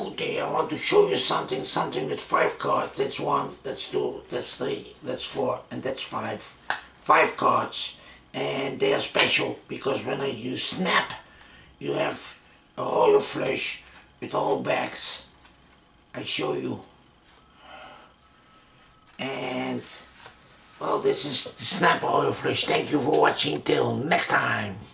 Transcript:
Good day. I want to show you something with 5 cards. That's 1, that's 2, that's 3, that's 4, and that's 5. 5 cards, and they are special because when you snap, you have a royal flush with all backs. I show you, and well, this is the snap royal flush. Thank you for watching. Till next time.